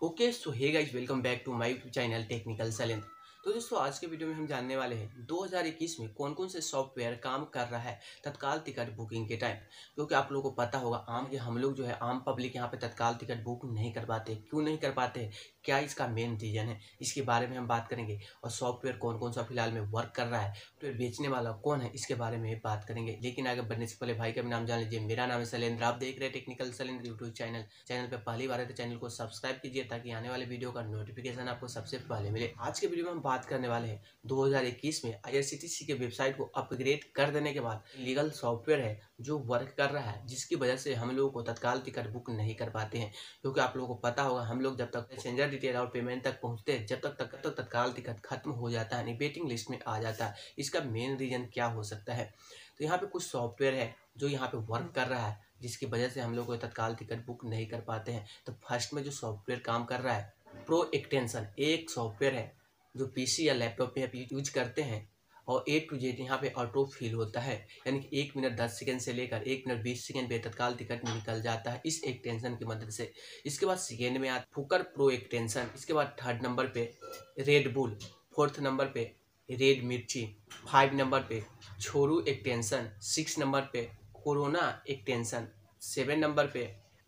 Okay so hey guys, welcome back to my YouTube channel technical salient. तो दोस्तों, आज के वीडियो में हम जानने वाले हैं 2021 में कौन कौन से सॉफ्टवेयर काम कर रहा है तत्काल टिकट बुकिंग के टाइम। क्योंकि आप लोगों को पता होगा हम लोग जो है आम पब्लिक यहाँ पे तत्काल टिकट बुक नहीं कर पाते। क्यों नहीं कर पाते, क्या इसका मेन रीजन है, इसके बारे में हम बात करेंगे। और सॉफ्टवेयर कौन कौन सा फिलहाल में वर्क कर रहा है, सॉफ्टवेयर बेचने वाला कौन है, इसके बारे में बात करेंगे। लेकिन आगे बढ़ने से पहले भाई का भी नाम जान लीजिए। मेरा नाम है शैलेंद्र, आप देख रहे हैं टेक्निकल शैलेंद्र यूट्यूब चैनल पे पहली बार है तो चैनल को सब्सक्राइब कीजिए ताकि आने वाले वीडियो का नोटिफिकेशन आपको सबसे पहले मिले। आज के वीडियो में हम बात करने वाले हैं 2021 में आईआरसीटीसी के वेबसाइट को अपग्रेड कर देने के बाद लीगल सॉफ्टवेयर है जो वर्क कर रहा है, जिसकी वजह से हम लोगों को तत्काल टिकट बुक नहीं कर पाते हैं। क्योंकि आप लोगों को पता होगा, हम लोग जब तक पैसेंजर डिटेल और पेमेंट तक पहुंचते हैं, जब तक तत्काल टिकट खत्म हो जाता है, वेटिंग लिस्ट में आ जाता है। इसका मेन रीजन क्या हो सकता है? तो यहाँ पे कुछ सॉफ्टवेयर है जो यहाँ पे वर्क कर रहा है, जिसकी वजह से हम लोग को तत्काल टिकट बुक नहीं कर पाते हैं। तो फर्स्ट में जो सॉफ्टवेयर काम कर रहा है, प्रो एक्सटेंशन एक सॉफ्टवेयर है जो पीसी या लैपटॉप पे आप यूज करते हैं। और A to Z यहाँ पे ऑटो फिल होता है, यानी कि 1 मिनट 10 सेकंड से लेकर 1 मिनट 20 सेकंड पे तत्काल टिकट निकल जाता है इस एक्सटेंशन की मदद से। इसके बाद सेकेंड में आता फुकर प्रो एक्सटेंशन। इसके बाद थर्ड नंबर पे रेड बुल, फोर्थ नंबर पे रेड मिर्ची, 5 नंबर पे छोरू एक्सटेंशन, 6 नंबर पे कोरोना एक्सटेंशन, 7 नंबर पे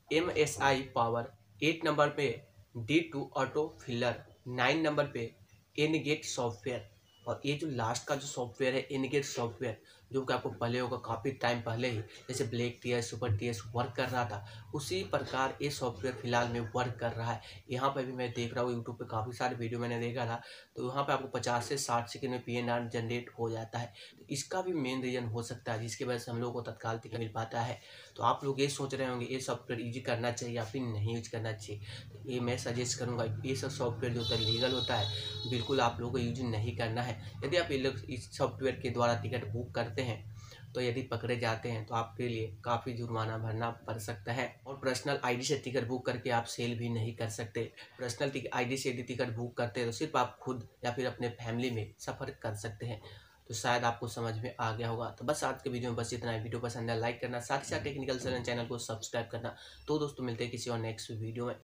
MSI पावर, 8 नंबर पे D2 ऑटो फिलर, 9 नंबर पे एनगेट सॉफ्टवेयर। और ये जो लास्ट का जो सॉफ्टवेयर है एनगेट सॉफ्टवेयर, जो कि आपको पहले होगा काफ़ी टाइम पहले ही, जैसे black TS super TS work कर रहा था, उसी प्रकार ये सॉफ्टवेयर फिलहाल में वर्क कर रहा है। यहाँ पर भी मैं देख रहा हूँ यूट्यूब पे काफ़ी सारे वीडियो मैंने देखा था, तो यहाँ पे आपको 50 से 60 सेकंड में PNR जनरेट हो जाता है। तो इसका भी मेन रीजन हो सकता है जिसकी वजह से हम लोगों को तत्काल टिकट मिल पाता है। तो आप लोग ये सोच रहे होंगे ये सॉफ्टवेयर यूज करना चाहिए या फिर नहीं यूज करना चाहिए। तो ये मैं सजेस्ट करूँगा, ये सब सॉफ्टवेयर जो होता है लीगल होता है, बिल्कुल आप लोगों को यूज नहीं करना है। यदि आप इस सॉफ्टवेयर के द्वारा टिकट बुक करते हैं तो यदि पकड़े जाते हैं तो आपके लिए काफ़ी जुर्माना भरना पड़ सकता है। और पर्सनल आईडी से टिकट बुक करके आप सेल भी नहीं कर सकते। पर्सनल आईडी से यदि टिकट बुक करते हैं तो सिर्फ आप खुद या फिर अपने फैमिली में सफ़र कर सकते हैं। तो शायद आपको समझ में आ गया होगा। तो बस आज के वीडियो में बस इतना ही। वीडियो पसंद है लाइक करना, साथ ही साथ टेक्निकल चैनल को सब्सक्राइब करना। तो दोस्तों, मिलते हैं किसी और नेक्स्ट वीडियो में।